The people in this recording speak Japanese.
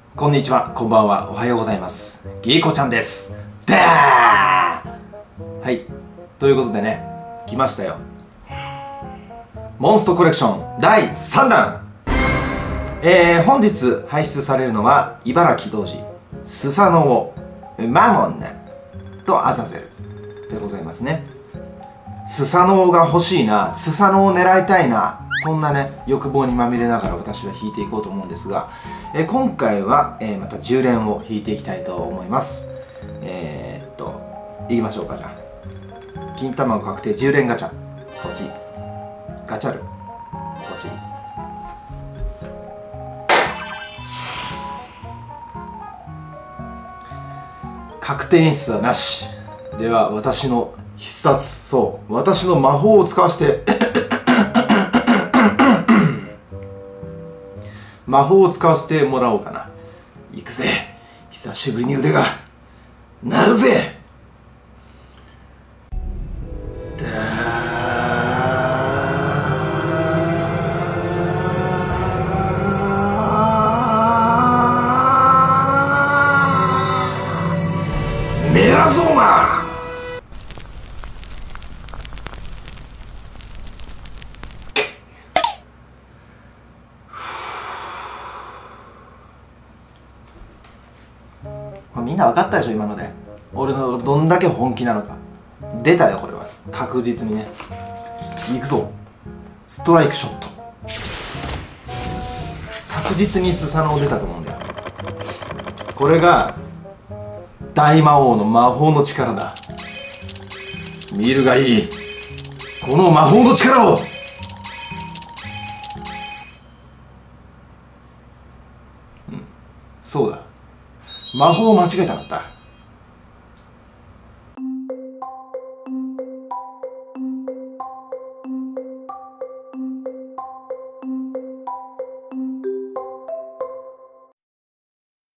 こんにちは、こんばんは、おはようございます。ギーコちゃんです。でーはい、ということでね、来ましたよ。モンストコレクション第3弾。本日排出されるのは茨城童子、スサノオ、マモンナとアザゼルでございますね。スサノオが欲しいな、スサノオを狙いたいな、そんなね欲望にまみれながら私は引いていこうと思うんですが、今回は、また10連を引いていきたいと思います。いきましょうか。じゃあ金卵確定10連ガチャ、こっちガチャル、こっち確定演出はなし。では私の必殺、そう私の魔法を使わせて魔法を使わせてもらおうかな。いくぜ、久しぶりに腕が鳴るぜ。メラゾーマ。みんな分かったでしょ今ので、俺のどんだけ本気なのか。出たよこれは確実にね。いくぞ、ストライクショット。確実にスサノオ出たと思うんだよ。これが大魔王の魔法の力だ。見るがいい、この魔法の力を。そうだ、魔法を間違えたかった。